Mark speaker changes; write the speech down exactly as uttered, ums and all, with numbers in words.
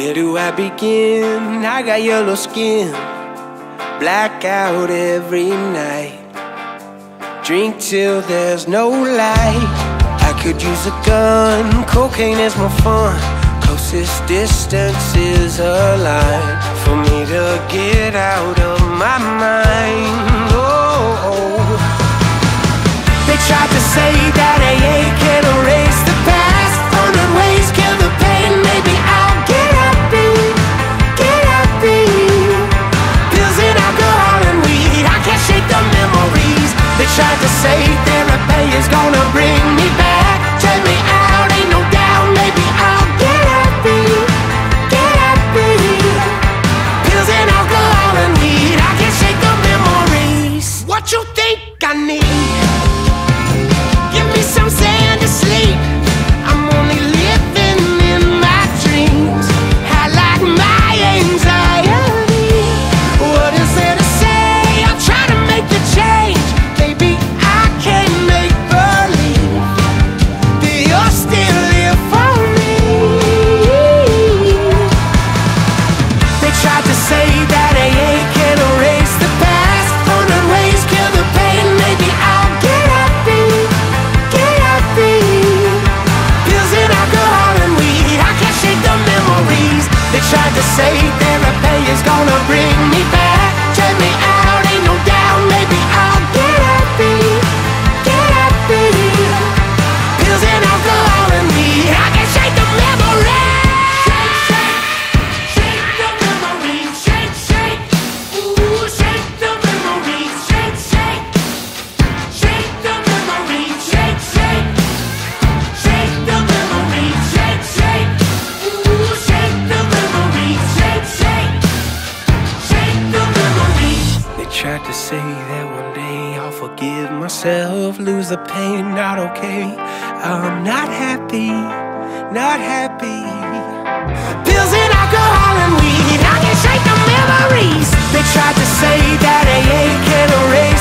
Speaker 1: Where do I begin? I got yellow skin, blackout every night. Drink till there's no light. I could use a gun, cocaine is more fun. Closest distance is a line for me to get out of my mind. Oh, oh. They tried to say that A A can erase the past. Hundred ways kill the pain, maybe I'll get happy, get happy. Pills and alcohol and weed, I can't shake the memories. They tried to say therapy is gonna bring me back. Take me out, ain't no doubt, maybe I'll get happy, get happy. Pills and alcohol and weed, I can't shake the memories. What you think I need? Give me some sand to sleep. I'm only living in my dreams. I like my anxiety. What is there to say? I'll try to make the change. Baby, I can't make believe that you're still here for me. They tried to say that A A can erase the past. Hundred ways kill the pain, maybe I'll get happy, get happy. Pills and alcohol and weed, I can't shake the memories. They tried to say therapy is gonna bring me back. Take me out, ain't no doubt, maybe I'll get happy, get happy. Pills and alcohol and weed, I can't shake the memories. Shake, shake, shake the memories. Shake, shake, ooh, shake the memories. Shake, shake, shake the memories. Shake, shake, shake the memories. Shake, shake, ooh, shake the memories. Shake, shake, shake the memories. They tried to say that one day I'll forgive myself, lose the pain, not okay. I'm not happy, not happy. Pills and alcohol and weed, I can't shake the memories. They tried to say that A A can erase